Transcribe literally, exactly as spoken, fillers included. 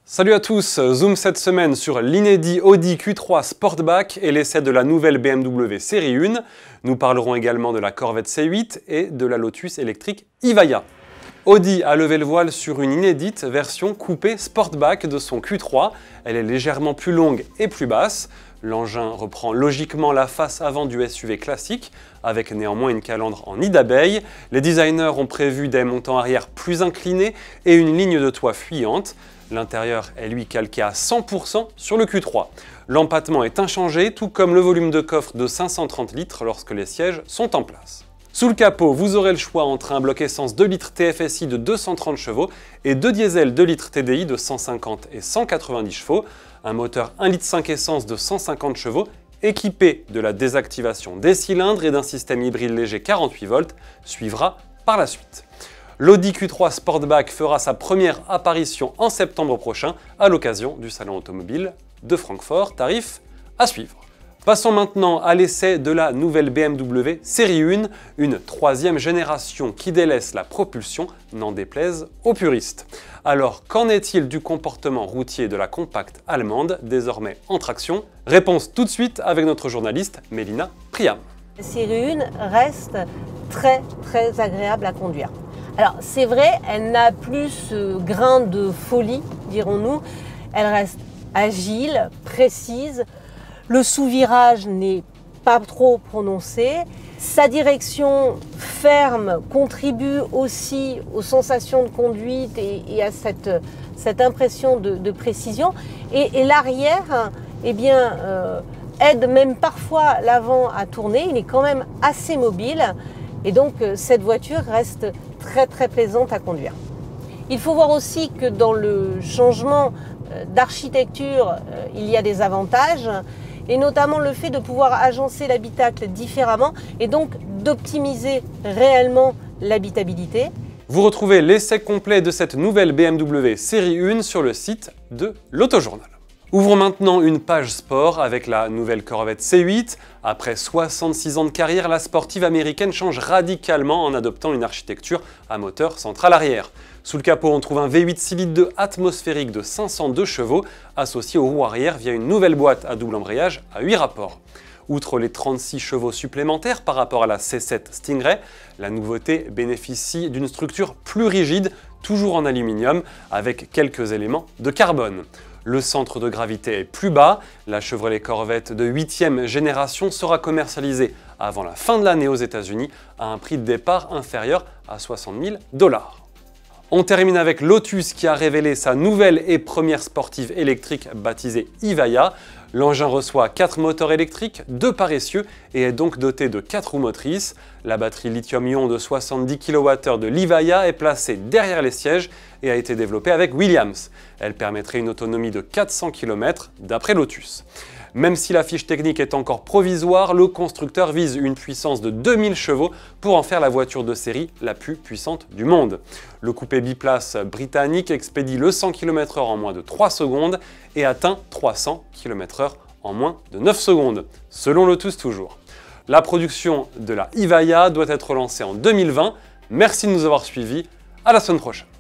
Salut à tous, zoom cette semaine sur l'inédit Audi Q trois Sportback et l'essai de la nouvelle B M W Série un. Nous parlerons également de la Corvette C huit et de la Lotus électrique Evija. Audi a levé le voile sur une inédite version coupée Sportback de son Q trois. Elle est légèrement plus longue et plus basse. L'engin reprend logiquement la face avant du S U V classique, avec néanmoins une calandre en nid d'abeille. Les designers ont prévu des montants arrière plus inclinés et une ligne de toit fuyante. L'intérieur est lui calqué à cent pour cent sur le Q trois. L'empattement est inchangé, tout comme le volume de coffre de cinq cent trente litres lorsque les sièges sont en place. Sous le capot, vous aurez le choix entre un bloc essence deux litres T F S I de deux cent trente chevaux et deux diesel deux litres T D I de cent cinquante et cent quatre-vingt-dix chevaux, un moteur un litre cinq essence de cent cinquante chevaux équipé de la désactivation des cylindres et d'un système hybride léger quarante-huit volts suivra par la suite. L'Audi Q trois Sportback fera sa première apparition en septembre prochain à l'occasion du salon automobile de Francfort, tarif à suivre. Passons maintenant à l'essai de la nouvelle B M W Série un, une troisième génération qui délaisse la propulsion, n'en déplaise aux puristes. Alors, qu'en est-il du comportement routier de la compacte allemande, désormais en traction? Réponse tout de suite avec notre journaliste Mélina Priam. La Série un reste très très agréable à conduire. Alors c'est vrai, elle n'a plus ce grain de folie, dirons-nous. Elle reste agile, précise. Le sous-virage n'est pas trop prononcé. Sa direction ferme contribue aussi aux sensations de conduite et, et à cette, cette impression de, de précision. Et, et l'arrière, eh bien, euh, aide même parfois l'avant à tourner. Il est quand même assez mobile. Et donc cette voiture reste très très plaisante à conduire. Il faut voir aussi que dans le changement d'architecture, il y a des avantages, et notamment le fait de pouvoir agencer l'habitacle différemment et donc d'optimiser réellement l'habitabilité. Vous retrouvez l'essai complet de cette nouvelle B M W Série un sur le site de l'Autojournal. Ouvrons maintenant une page sport avec la nouvelle Corvette C huit. Après soixante-six ans de carrière, la sportive américaine change radicalement en adoptant une architecture à moteur central arrière. Sous le capot, on trouve un V huit six litres deux atmosphérique de cinq cent deux chevaux associé aux roues arrière via une nouvelle boîte à double embrayage à huit rapports. Outre les trente-six chevaux supplémentaires par rapport à la C sept Stingray, la nouveauté bénéficie d'une structure plus rigide, toujours en aluminium, avec quelques éléments de carbone. Le centre de gravité est plus bas, la Chevrolet Corvette de huitième génération sera commercialisée avant la fin de l'année aux États-Unis à un prix de départ inférieur à soixante mille dollars. On termine avec Lotus qui a révélé sa nouvelle et première sportive électrique baptisée Evija. L'engin reçoit quatre moteurs électriques, deux paresseux et est donc doté de quatre roues motrices. La batterie lithium-ion de soixante-dix kilowattheures de l'Evija est placée derrière les sièges et a été développée avec Williams. Elle permettrait une autonomie de quatre cents kilomètres d'après Lotus. Même si la fiche technique est encore provisoire, le constructeur vise une puissance de deux mille chevaux pour en faire la voiture de série la plus puissante du monde. Le coupé biplace britannique expédie le cent kilomètres heure en moins de trois secondes et atteint trois cents kilomètres heure en moins de neuf secondes, selon Lotus toujours. La production de la Evija doit être lancée en deux mille vingt. Merci de nous avoir suivis, à la semaine prochaine.